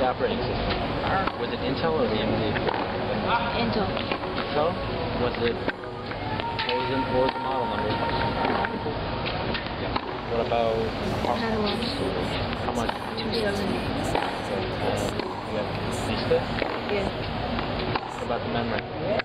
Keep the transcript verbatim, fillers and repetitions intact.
the operating system? Was it Intel or A M D? Intel. Intel? Was it, what was, the, what was the model number? Yeah. What about Catalog storage. how much? two seventy. Uh, you have Vista? Yeah. What about the memory?